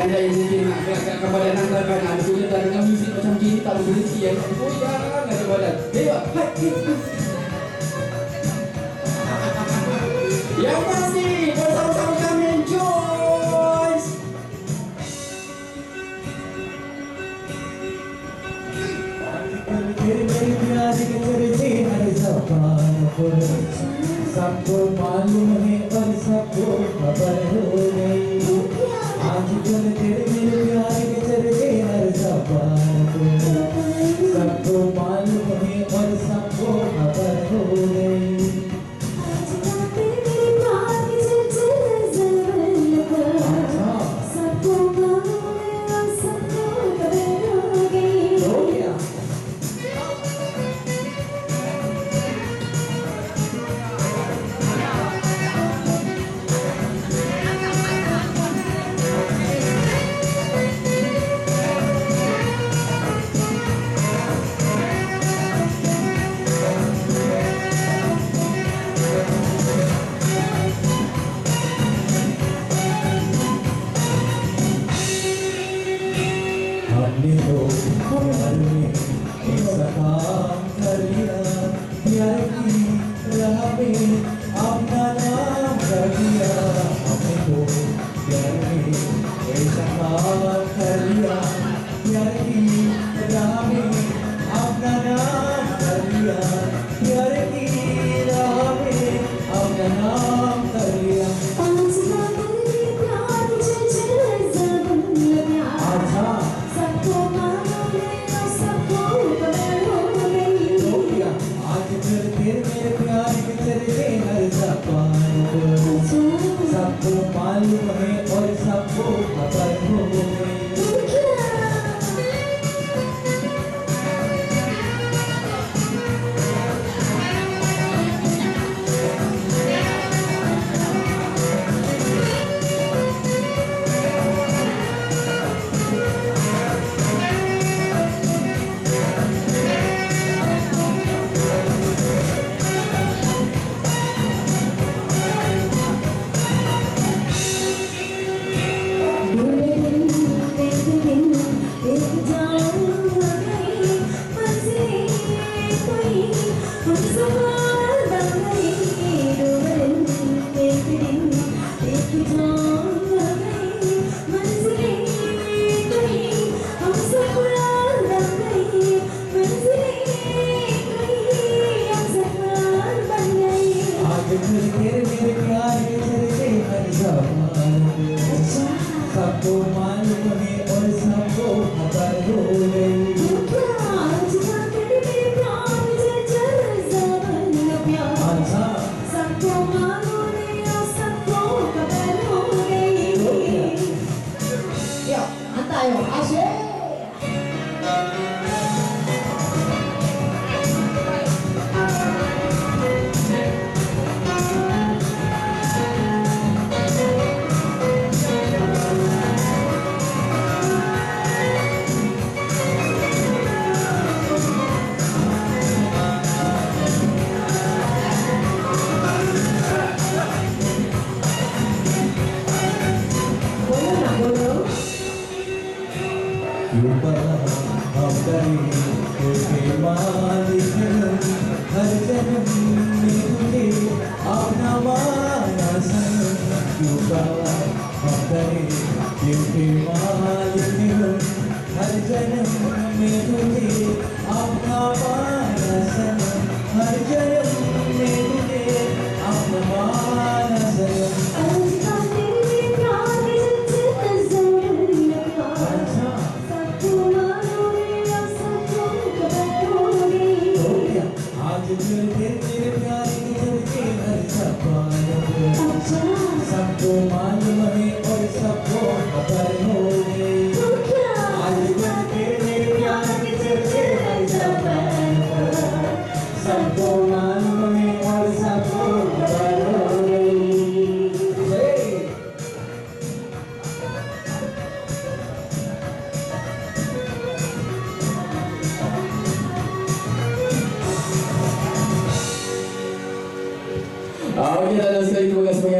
anda yang mungkin agak kebadan anda kan ada sulit dengan muzik macam gini tak berhenti yang goyang ada badan. Tengok, yang pasti bersama-sama kami enjoy. मेरे प्यार के चलते हर ज़बान पर सबको मालूम है और सबको खबर हो गई। आजकल तेरे मेरे प्यार के चलते हर ज़बान पर सबको मालूम है और सबको खबर हो गई। हमने तो प्यार में ऐसा काम कर लिया, प्यार की राह में अपना नाम कर दिया। हमने तो प्यार में ऐसा काम कर लिया, प्यार की राह में अपना नाम कर लिया, प्यार की राह में अपना नाम कर लिया। सबको मालूम है और सबको खबर हो गई। मेरे प्यार के चलते हर ज़बान सबको मालूम है और सबको खबर हो गई। सबको मालूम है और सबको खबर हो गई। Yo, antayo, ashe. हम करें तेरे मालिक हर जन्म में तुझे अपना माना सनम। हम करें तेरे मालिक हर जन्म में तुझे अपना माना सनम, हर जन्म में तुझे अपना माना सनम। तेरे प्यार के चलते हर ज़बान सबको मालूम है और सबको खबर हो गई। आजकल तेरे प्यार के चलते हर ज़बान सबको मालूम है और सबको खबर हो गई। Oke, dan sekali terima kasih banyak.